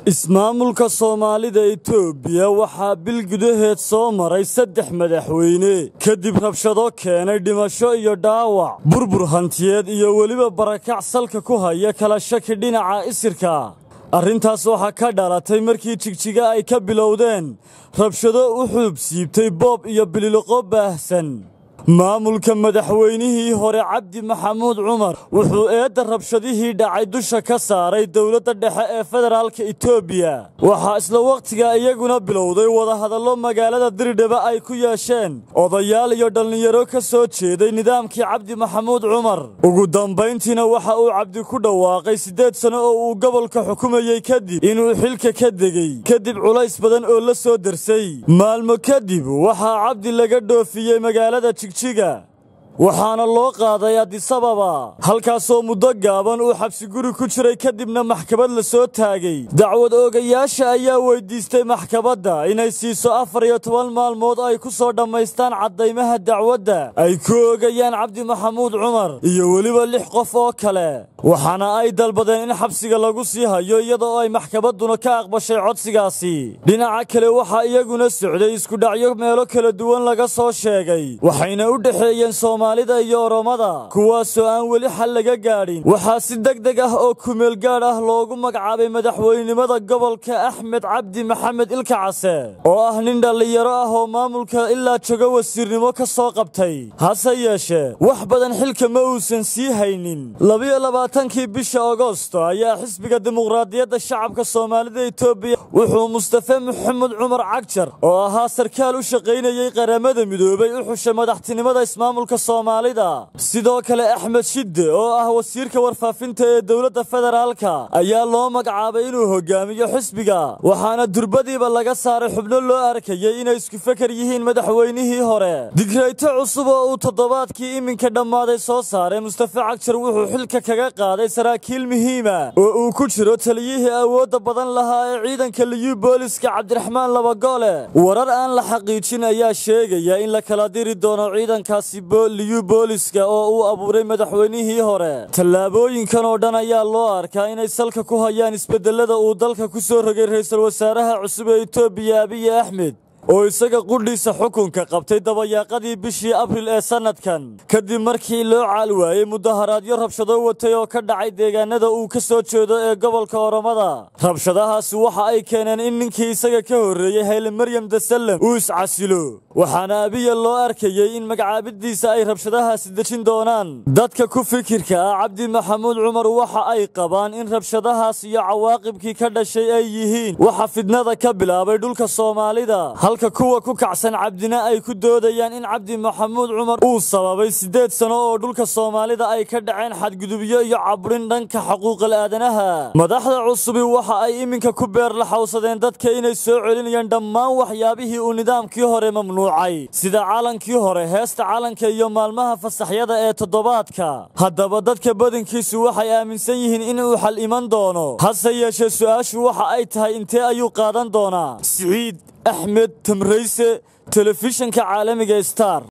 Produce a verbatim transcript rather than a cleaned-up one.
ismaamulka Soomaalida Itoobiya waxaa bil gudaheed soo maray saddex madaxweyne kadib rabshado keenay dhimasho iyo dhaawac burbur hantiyeed iyo waliba barakac salka ku haya kala shaki dhinaca isirka. arrintaas waxaa ka dhalatay markii jigjiga ay ka bilowdeen rabshado u xub siibtay boob iyo bililoqo baahsan. maamulka madaxweynihii hore Cabdi Maxamuud Cumar wuxuu eedda rabshadihii dhacay dusha ka saaray dawladda dhexe ee federaalka Itoobiya. waxaa isla waqtiga iyaguna bilowday wada hadallo magaalada Dirdhaba ay ku yeesheen odayaal iyo dhalinyaro ka soo jeeday nidaamkii Cabdi Maxamuud Cumar. ugu dambeyntiina waxa uu Cabdi ku dhawaaqay sideed sano oo uu gobolka xukumayay kadib inuu xilka ka degay kadib culays badan oo la soo darsay. maalmo kadib waxaa Cabdi laga dhoofiyay magaalada waxaana loo qaaday Addis Ababa halkaasoo muddo gaaban uu xabsi guri ku jiray kadibna maxkamad la soo taagay. dacwad oogayaasha ayaa weydiistay maxkamadda inay siiso afar iyo toban maalmood ay ku soo dhammaystaan caddaymaha dacwadda ay ku oogayaan Cabdi Maxamuud Cumar iyo weliba lix qof oo kale, waxaana ay dalbadeen in xabsiga lagu sii hayo iyadoo ay maxkamadduna ka aqbashay codsigaasi. dhinaca kale waxaa iyaguna socday isku dhacyo meelo kala duwan laga soo sheegay, waxayna u dhexeeyeen Soomaalida iyo Oromada kuwaasoo aan weli xal laga gaadhin. waxaa si degdeg ah oo kumeel gaadh ah loogu magacaabay madaxweynenimada gobolka Axmed Cabdi Maxamed Ilka Case oo ah nin dhalinyaro ah oo maamulka ilaa jogo wasiirnimo ka soo qabtay. hase yeeshee wax badan xilka ma uusan sii haynin. labiyo labaatankii bisha Agoosto ayaa xisbiga dimuqraadiyadda shacabka Soomaalida Itoobiya wuxuu Mustafa Maxamed Cumar Cagjar oo ahaa sarkaal u shaqaynayay qaramada midoobay u xushay madaxtinimada ismaamulka Soomaalida. sidoo kale Axmed Shide oo ah wasiirka warfaafinta ee dawladda federaalka ayaa loo magacaabay inuu hogaamiyo xisbiga, waxaana durbadiiba laga saaray xubno loo arkayay inay isku fakar yihiin madaxweynihii hore. digrayto cusub oo uu toddobaadkii iminka dhammaaday soo saaray Mustafa Cagjar wuxuu xilka kaga qaaday saraakiil muhiima oo uu ku jiro taliyihii awoodda badan lahaa ee ciidanka liyu booliska Cabdiraxmaan Labagole. warar aan la xaqiijin ayaa sheegaya in la kala diri doono ciidankaasi liyu booliska oo uu abuuray madaxweynihii hore. tallaabooyinkan oo dhan ayaa loo arkaa inay salka ku hayaan isbedelada uu dalka ku soo rogay ra'iisul wasaaraha cusub ee Itoobiya Abiy Ahmed oo isaga qudhiisa xukunka qabtay dabayaaqadii bishii Abriil ee sanadkan kadib markii loo caal waayay mudaharaadyo rabshado watay oo ka dhacay deegaanada uu ka soo jeedo ee gobolka Oromada. rabshadahaasi waxa ay keeneen in ninkii isaga ka horreeyay Hayle Maryam Dasalem uu iscasilo, waxaana Abiy loo arkayay in magacaabidiisa ay rabshadahaasi dejin doonaan. dadka ku fikirka ah Cabdi Maxamuud Cumar waxa ay qabaan in rabshadahaas iyo cawaaqibkii ka dhashay ay yihiin waxa fidnada ka bilaabay dhulka Soomaalida, halka kuwa ku kacsan Cabdina ay ku doodayaan in Cabdi Maxamuud Cumar uu sababay sideed sano oo dhulka Soomaalida ay ka dhaceen xadgudubyo iyo cabrin dhanka xuquuqul aadanaha. madaxda cusub waxa ay iminka ku beer la xawsadeen dadka inay soo celinayaan dhammaan waxyaabihii uu nidaamkii hore mamnuucay sida calankii hore, heesta calanka iyo maalmaha fasaxyada ee toddobaadka. haddaba dadka badankiisu waxay aaminsan yihiin in uu xal iman doono, hase yeeshee su'aashu waxa ay tahay intee ayuu qaadan doonaa. Siciid Axmed Tamrayse, telefishinka caalamiga Star.